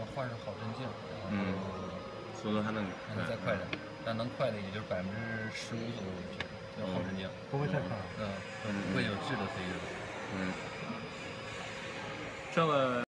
换上好针镜，然后速度还能再快点，但能快的也就是15%左右，我觉得要好针镜， 不会太快。 不会有质的飞跃。 这个。